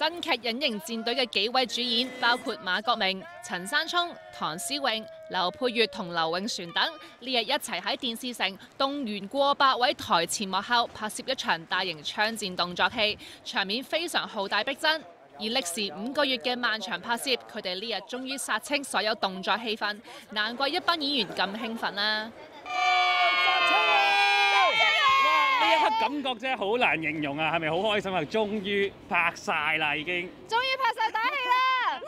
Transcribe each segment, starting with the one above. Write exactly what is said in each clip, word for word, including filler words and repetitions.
新劇《隱形戰隊》嘅幾位主演，包括馬國明、陳山聰、唐詩詠、劉佩玥同劉永璇等，呢日一齊喺電視城動員過百位台前幕後拍攝一場大型槍戰動作戲，場面非常浩大逼真。而歷時五個月嘅漫長拍攝，佢哋呢日終於殺青所有動作戲份，難怪一班演員咁興奮啦！ 呢一刻感覺真係好難形容啊，係咪好開心啊？終於拍晒啦，已經。 終於拍晒打戲啦！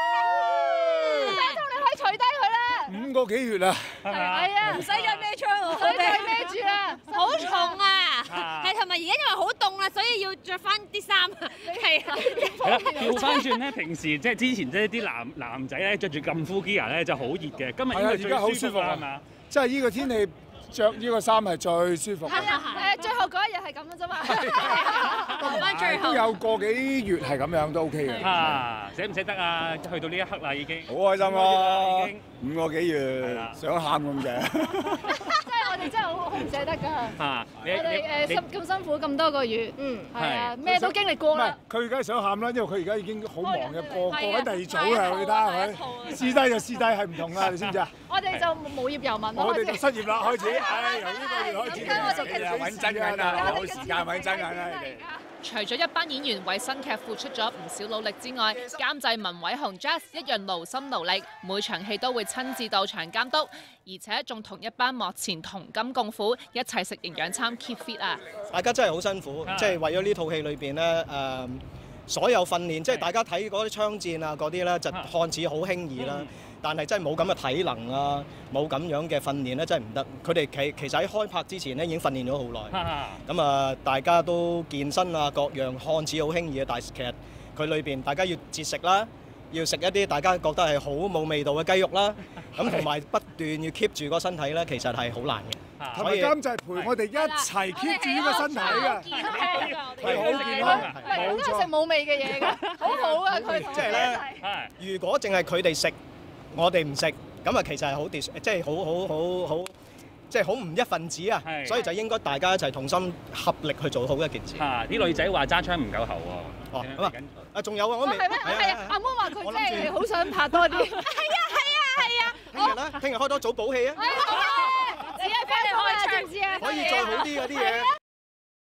三通你可以除低佢啦。 五個幾月啦， 係咪啊？ 係啊，唔使再孭槍喎，唔使再孭住啦， 好重啊！係同埋而家因為好凍啦，所以要着翻啲衫。係啊。 係啦，調翻轉咧，平時即係之前即係啲男男仔咧着住咁 full gear 咧就好熱嘅，今日應該最舒服啦，係嘛？ 即係呢個天氣着呢個衫係最舒服。 係啊，誒最後嗰一日係咁嘅啫嘛。 講翻最後都有個幾月係咁樣都 OK 嘅。 啊，捨唔捨得啊？去到呢一刻啦，已經。 好開心啊！已經五個幾月，想喊咁嘅。 即係我哋真係好好唔捨得㗎。 啊！你我哋誒辛咁辛苦咁多個月，嗯，係啊， 係咩都經歷過唔係啦。 佢而家想喊啦，因為佢而家已經好忙嘅，過過係啊緊第二組啦，你睇下佢。師弟就師弟係唔同啦，你知唔知啊？ 我哋就無業遊民咯， 我哋就開始。 失業啦，開始。唉，由呢個月開始， 咁我哋你哋揾真緊啦，有時間揾真緊啦，你哋。 除咗一班演員為新劇付出咗唔少努力之外，監製文偉雄 Jazz 一樣勞心勞力，每場戲都會親自到場監督，而且仲同一班幕前同甘共苦，一齊食營養餐 keep fit 啊！ 大家真係好辛苦，即係為咗呢套戲裏邊咧誒，所有訓練，即係大家睇嗰啲槍戰啊嗰啲咧，就看似好輕易啦。但係真係冇咁嘅體能啊，冇咁樣嘅訓練咧，真係唔得。佢哋其其實喺開拍之前咧已經訓練咗好耐。咁啊，大家都健身啊，各樣看似好輕易嘅，但係其實佢裏邊大家要節食啦，要食一啲大家覺得係好冇味道嘅雞肉啦。咁同埋不斷要 keep 住個身體咧，其實係好難嘅。 同埋監製陪我哋一齊 keep 住呢個身體嘅，係好健康嘅，冇都係食錯。 冇味嘅嘢㗎，好好啊佢同我即係哋一咧齊。 如果淨係佢哋食，我哋唔食，咁啊其實係好 dis，即係好好好好，即係好唔一份子啊！所以就應該大家一齊同心合力去做好一件事。 啊！啲女仔話揸槍唔夠喉喎。 哦，咁啊，啊仲有啊，我未係咩？係啊，阿媽話佢真係好想拍多啲。係啊係啊係啊！ 聽日啦，聽日開多組補戲啊！ 只係幫你開槍，知唔知啊？ 可以再好啲嗰啲嘢。